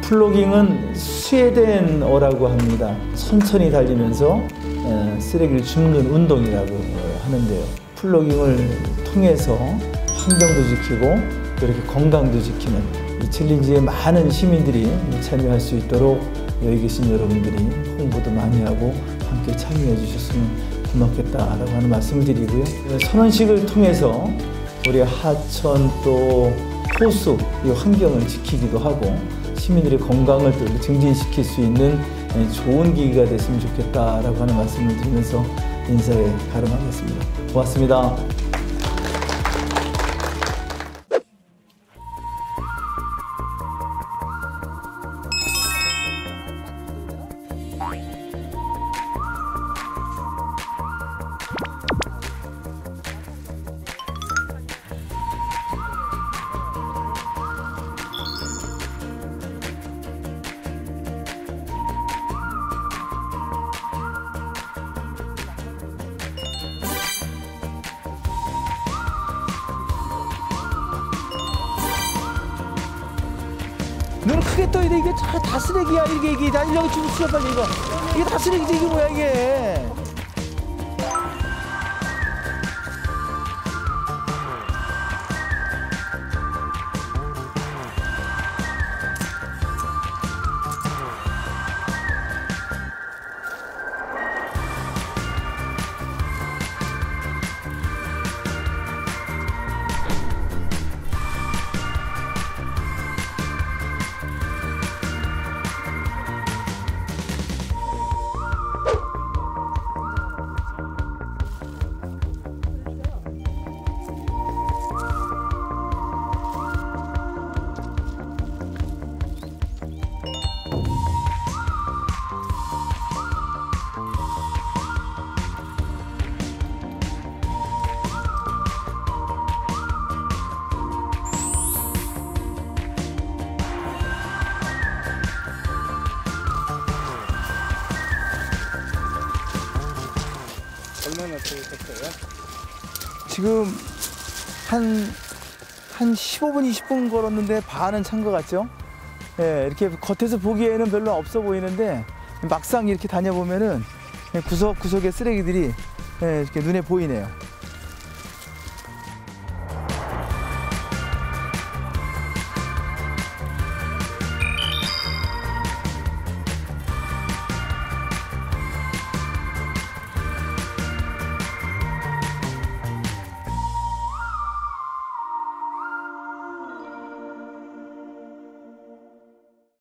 플로깅은 스웨덴 어라고 합니다. 천천히 달리면서 쓰레기를 줍는 운동이라고 하는데요. 플로깅을 통해서 환경도 지키고 또 이렇게 건강도 지키는 이 챌린지에 많은 시민들이 참여할 수 있도록 여기 계신 여러분들이 홍보도 많이 하고 함께 참여해 주셨으면 고맙겠다라고 하는 말씀을 드리고요. 선원식을 통해서 우리 하천 또 호수 이 환경을 지키기도 하고 시민들의 건강을 또 증진시킬 수 있는 좋은 기회가 됐으면 좋겠다라고 하는 말씀을 드리면서 인사에 가름하겠습니다. 고맙습니다. 눈을 크게 떠야 돼. 이게 다 쓰레기야. 이게 다 일령이 주고 수업 빨리 이거. 이게 다 쓰레기지. 이게 뭐야 이게. 얼마나 되셨어요? 지금 한 15분, 20분 걸었는데 반은 찬 것 같죠? 예, 이렇게 겉에서 보기에는 별로 없어 보이는데 막상 이렇게 다녀보면은 구석구석의 쓰레기들이 이렇게 눈에 보이네요.